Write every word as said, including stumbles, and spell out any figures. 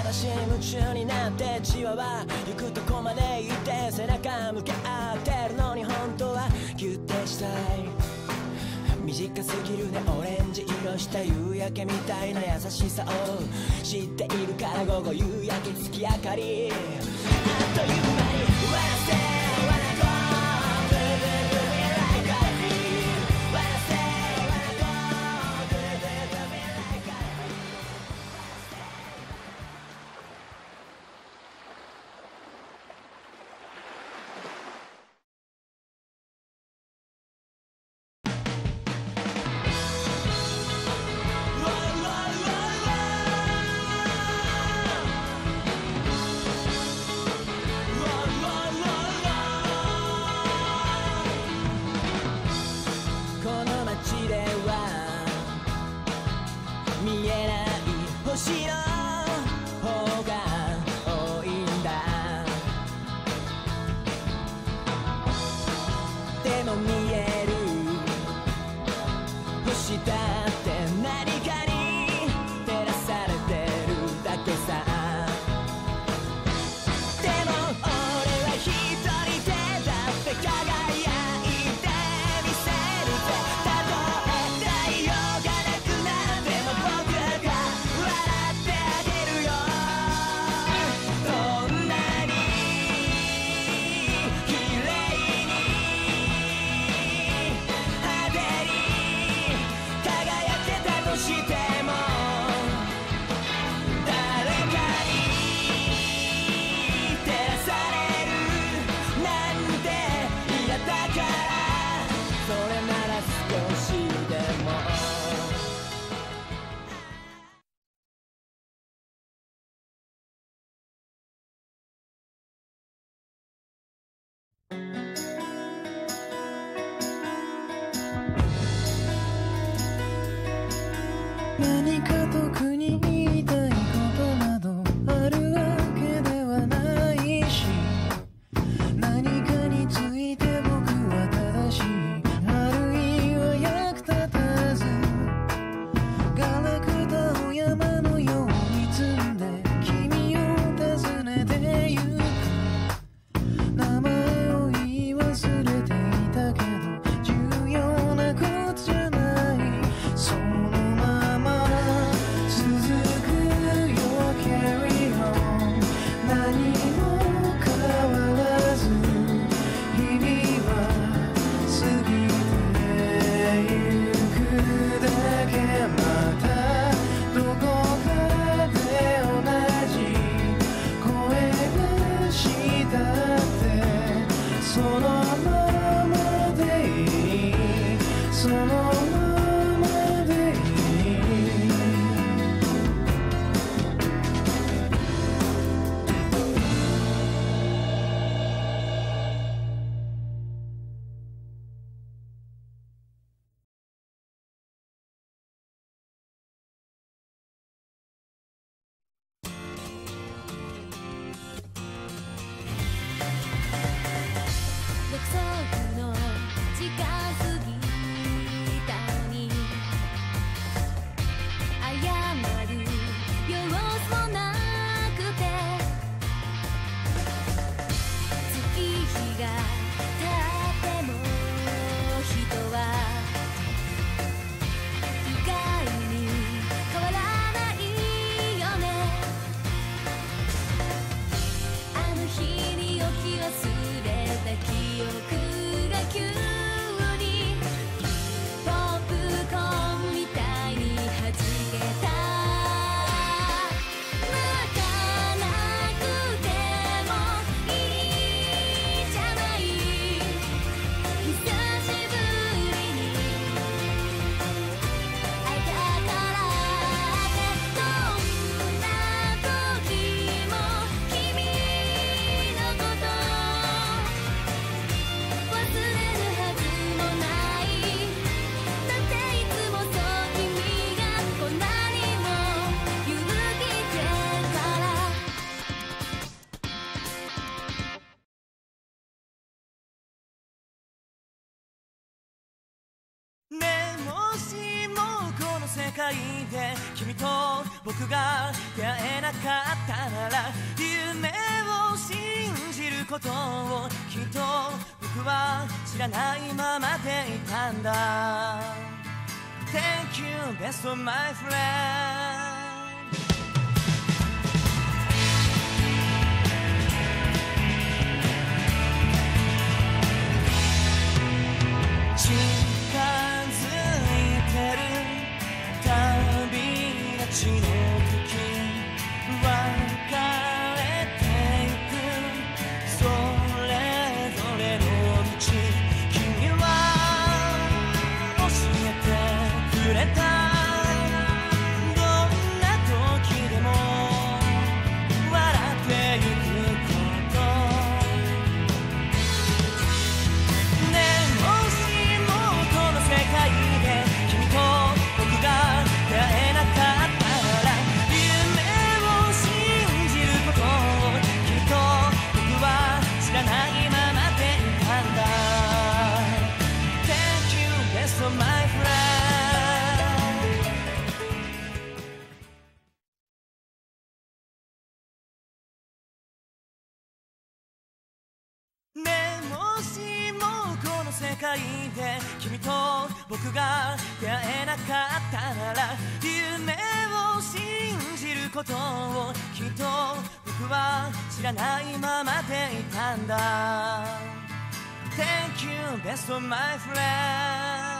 だし夢中になってじわは行くとこまで行って背中向け合ってるのに本当はギュッてしたい。短すぎるねオレンジ色した夕焼けみたいな優しさを知っているから午後夕焼け月明かりあっという間に Wanna stay wanna go do do do me like I feel Wanna stay wanna go do do do me like I feel 星の方が多いんだ。でも見える星だって何かに照らされてるだけさ。でも俺は一人でだって輝いてみせるぜ。たとえ太陽がなくなっても僕が笑ってあげるよ。どんなに綺麗に派手に輝けたとしても誰かに照らされるなんて嫌だから、それなら少しでも何か特に言いたいことなどあるわけではないし、何かについて僕は正しいあるいは役立たず、ガラクタを山のように積んで君を訪ねてゆく。名前を言い忘れていたけど重要なことじゃない。そのまま続くよ Carry on 何も変わらず日々は過ぎてゆくだけ。またどこかで同じ声がしたってそのままでいい、そのままでいい。 約束の時間過ぎた世界で君と僕が出会えなかったなら夢を信じることをきっと僕は知らないままでいたんだ Thank you best of my friend近づいてる旅立ちの時別れていくそれぞれの道君は教えてくれたどんな時でも笑ってゆくことねえもし世界で君と僕が出会えなかったら夢を信じることをきっと僕は知らないままでいたんだ Thank you best of my friend ねえもしもこの世界で君と僕が出会えなかったなら夢を信じることをきっと僕は知らないままでいたんだ Thank you best of my friend